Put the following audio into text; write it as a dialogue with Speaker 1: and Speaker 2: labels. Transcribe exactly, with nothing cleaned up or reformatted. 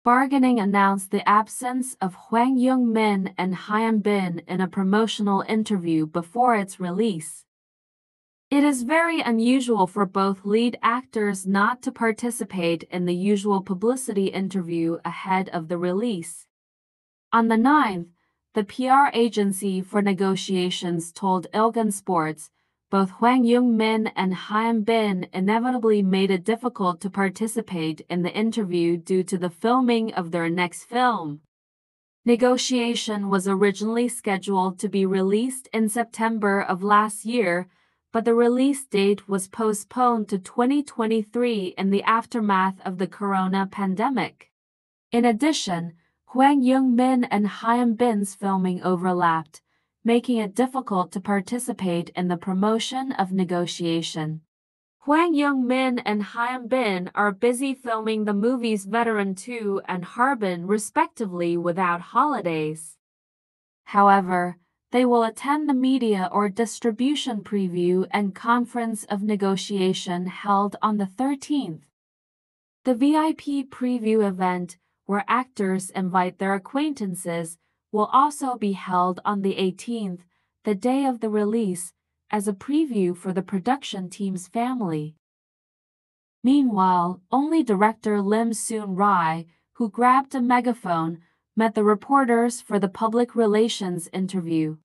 Speaker 1: Bargaining announced the absence of Hwang Young-min and Hyun Bin in a promotional interview before its release. It is very unusual for both lead actors not to participate in the usual publicity interview ahead of the release. On the ninth, the P R agency for negotiations told Ilgan Sports both Hwang Young-min and Hyun Bin inevitably made it difficult to participate in the interview due to the filming of their next film. Negotiation was originally scheduled to be released in September of last year, but the release date was postponed to twenty twenty-three in the aftermath of the corona pandemic. In addition, Hwang Young-min and Hyun Bin's filming overlapped, making it difficult to participate in the promotion of negotiation. Hwang Young-min and Hyun Bin are busy filming the movies Veteran two and Harbin respectively without holidays. However, they will attend the media or distribution preview and conference of negotiation held on the thirteenth. The V I P preview event, where actors invite their acquaintances, will also be held on the eighteenth, the day of the release, as a preview for the production team's family. Meanwhile, only director Lim Soon-rai, who grabbed a megaphone, met the reporters for the public relations interview.